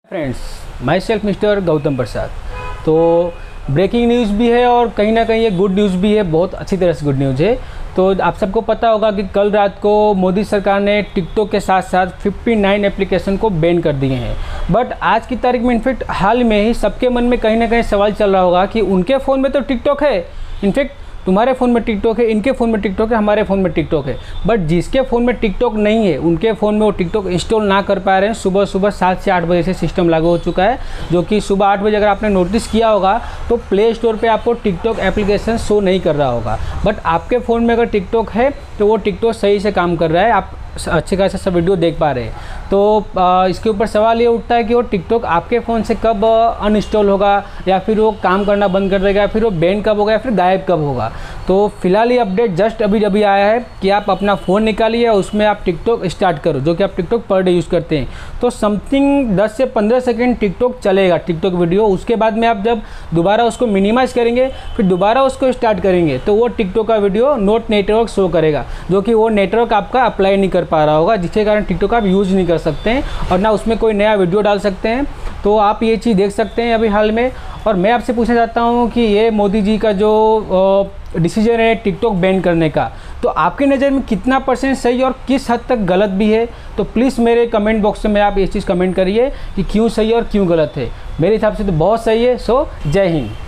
Friends, myself mister Gautam Prasad. तो breaking news भी है और कहीं ना कहीं ये गुड न्यूज़ भी है, बहुत अच्छी तरह से गुड न्यूज़ है। तो आप सबको पता होगा कि कल रात को मोदी सरकार ने टिकटॉक के साथ साथ 59 एप्लीकेशन को बैन कर दिए हैं। बट आज की तारीख में इनफैक्ट हाल में ही सबके मन में कहीं ना कहीं सवाल चल रहा होगा कि उनके फ़ोन में तो टिकटॉक है, इनफैक्ट तुम्हारे फ़ोन में टिकटॉक है, इनके फ़ोन में टिकटॉक है, हमारे फ़ोन में टिकटॉक है। बट जिसके फ़ोन में टिकटॉक नहीं है उनके फ़ोन में वो टिकटॉक इंस्टॉल ना कर पा रहे हैं। सुबह सुबह 7 से 8 बजे से सिस्टम लागू हो चुका है, जो कि सुबह 8 बजे अगर आपने नोटिस किया होगा तो प्ले स्टोर पे आपको टिकटॉक एप्लीकेशन शो नहीं कर रहा होगा। बट आपके फ़ोन में अगर टिकटॉक है तो वो टिकटॉक सही से काम कर रहा है, आप अच्छे खासे सब वीडियो देख पा रहे हैं। तो इसके ऊपर सवाल ये उठता है कि वो टिकटॉक आपके फ़ोन से कब अनइंस्टॉल होगा, या फिर वो काम करना बंद कर देगा, या फिर वो बैन कब होगा, या फिर गायब कब होगा। तो फिलहाल ये अपडेट जस्ट अभी आया है कि आप अपना फ़ोन निकालिए और उसमें आप टिकटॉक स्टार्ट करो, जो कि आप टिकटॉक पर डे यूज़ करते हैं। तो समथिंग 10 से 15 सेकेंड टिकटॉक चलेगा, टिकटॉक वीडियो। उसके बाद में आप जब दोबारा उसको मिनिमाइज़ करेंगे, फिर दोबारा उसको स्टार्ट करेंगे, तो वो टिकटॉक का वीडियो नोट नेटवर्क शो करेगा, जो कि वो नेटवर्क आपका अप्लाई नहीं कर पा रहा होगा, जिसके कारण टिकटॉक आप यूज़ नहीं कर सकते हैं और ना उसमें कोई नया वीडियो डाल सकते हैं। तो आप ये चीज़ देख सकते हैं अभी हाल में। और मैं आपसे पूछना चाहता हूँ कि ये मोदी जी का जो डिसीजन है टिकटॉक बैन करने का, तो आपकी नज़र में कितना % सही और किस हद तक गलत भी है? तो प्लीज़ मेरे कमेंट बॉक्स में आप ये चीज़ कमेंट करिए कि क्यों सही और क्यों गलत है। मेरे हिसाब से तो बहुत सही है। सो जय हिंद।